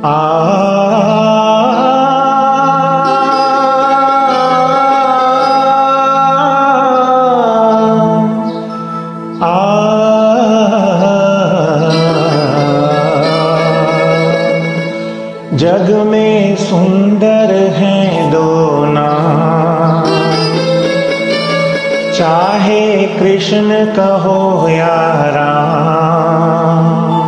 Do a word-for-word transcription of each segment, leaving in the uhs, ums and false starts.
आ जग में सुंदर हैं दो नाम, चाहे कृष्ण कहो या राम।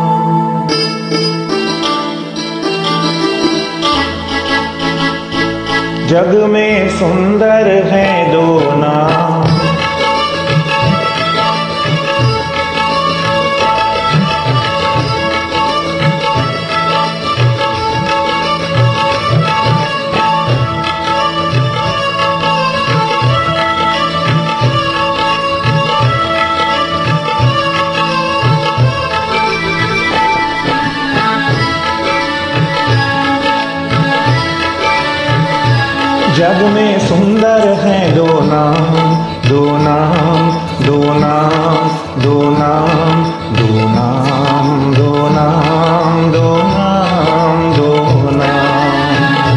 जग में सुंदर हैं दो नाम, जग में सुंदर हैं दो नाम, दो नाम, दो नाम, दो नाम, दो नाम, दो नाम, दो नाम, दो नाम।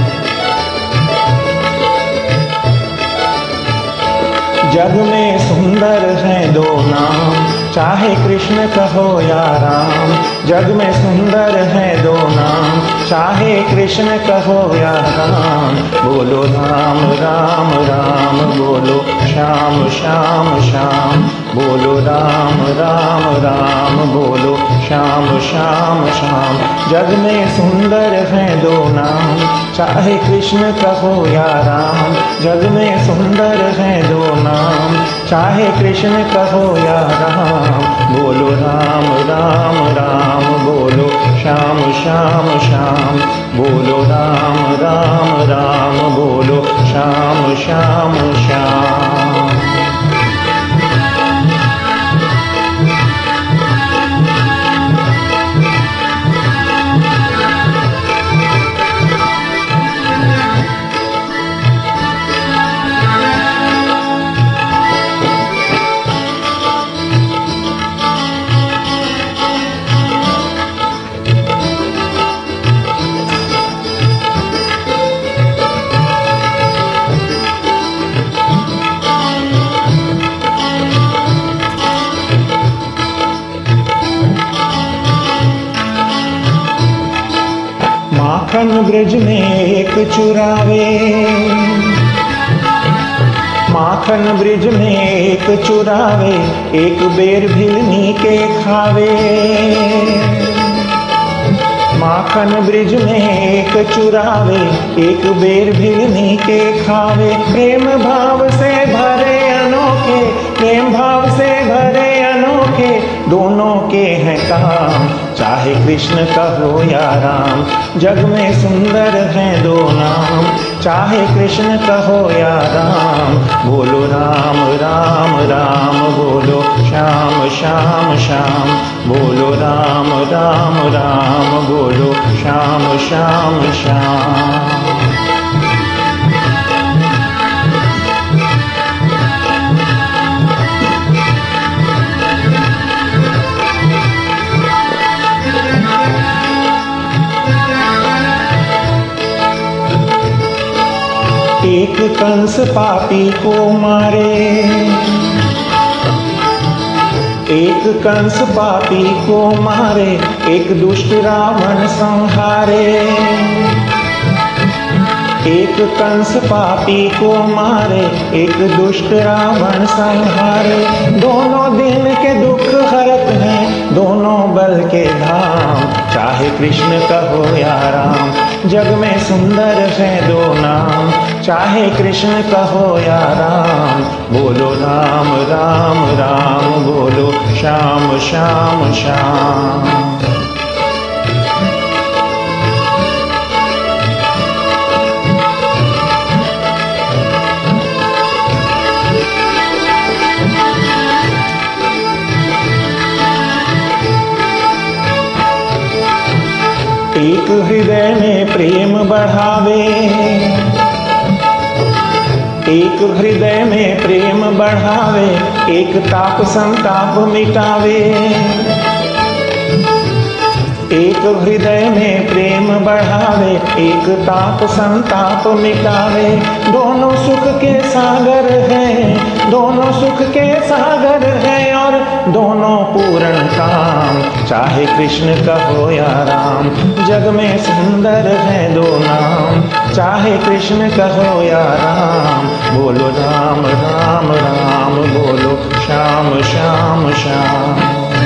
जग में सुंदर हैं दो नाम, चाहे कृष्ण कहो या राम। जग में सुंदर हैं दो नाम, चाहे कृष्ण कहो या राम। बोलो राम राम राम, बोलो श्याम श्याम श्याम। बोलो राम राम राम, बोलो श्याम श्याम श्याम। जग में सुंदर हैं दो नाम, चाहे कृष्ण कहो या राम। जग में सुंदर हैं दो नाम, चाहे कृष्ण कहो या राम। बोलो राम राम राम, बोलो श्याम श्याम श्याम। बोलो राम राम राम, बोलो श्याम श्याम श्याम। माखन ब्रज में एक चुरावे, माखन ब्रज में एक चुरावे, एक बेर भिलनी के खावे। माखन ब्रज में एक चुरावे, एक बेर भिलनी के खावे। प्रेम भाव से भरे अनोखे, प्रेम भाव से भरे अनोखे, दोनों के हैं काम, चाहे कृष्ण कहो या राम। जग में सुंदर हैं दो नाम, चाहे कृष्ण कहो या राम। बोलो राम राम राम, बोलो श्याम श्याम श्याम। बोलो राम राम राम, बोलो श्याम श्याम श्याम। एक कंस पापी को मारे, एक कंस पापी को मारे, एक दुष्ट रावण संहारे। एक कंस पापी को मारे, एक दुष्ट रावण संहारे। दोनों दिन के दुख हरत हैं, दोनों बल के धाम, चाहे कृष्ण कहो या राम। जग में सुंदर हैं दो नाम, चाहे कृष्ण कहो या राम। बोलो राम राम राम, बोलो श्याम श्याम श्याम। एक हृदय में प्रेम बढ़ावे, एक हृदय में प्रेम बढ़ावे, एक ताप संताप मिटावे। एक हृदय में प्रेम बढ़ावे, एक ताप संताप मिटावे। दोनों सुख के सागर हैं, दोनों सुख के सागर हैं और दोनों पूर्ण काम। चाहे कृष्ण कहो या राम, जग में सुंदर है दो नाम। चाहे कृष्ण कहो या राम, बोलो राम राम राम, बोलो श्याम श्याम श्याम।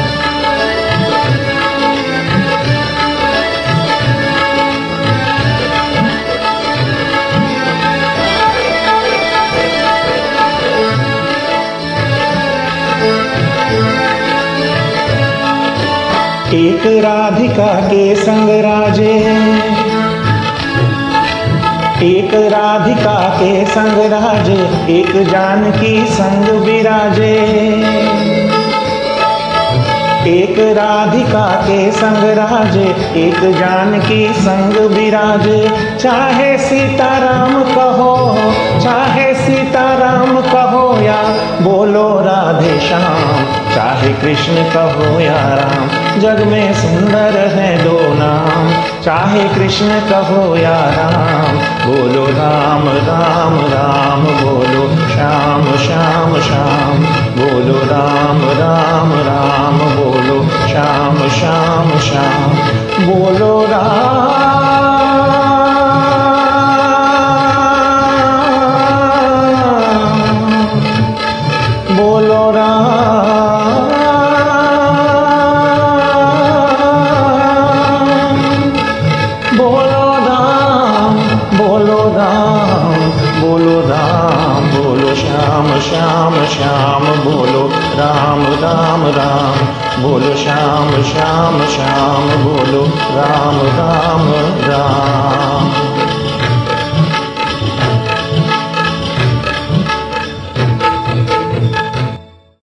एक राधिका के संग राजे, एक राधिका के संग राजे, एक जानकी संग विराजे। एक राधिका के संग राजे, एक जानकी संग विराजे। चाहे सीताराम कहो, चाहे सीताराम कहो या बोलो राधे श्याम। चाहे कृष्ण कहो या राम, जग में सुंदर है दो नाम। चाहे कृष्ण कहो या राम, बोलो राम राम राम, बोलो श्याम श्याम श्याम, बोलो राम राम राम, बोलो श्याम श्याम श्याम, बोलो राम बोलो राम बोलो राम बोलो राम बोलो राम, बोलो श्याम श्याम श्याम, बोलो राम राम राम, बोलो श्याम श्याम श्याम, बोलो राम राम राम।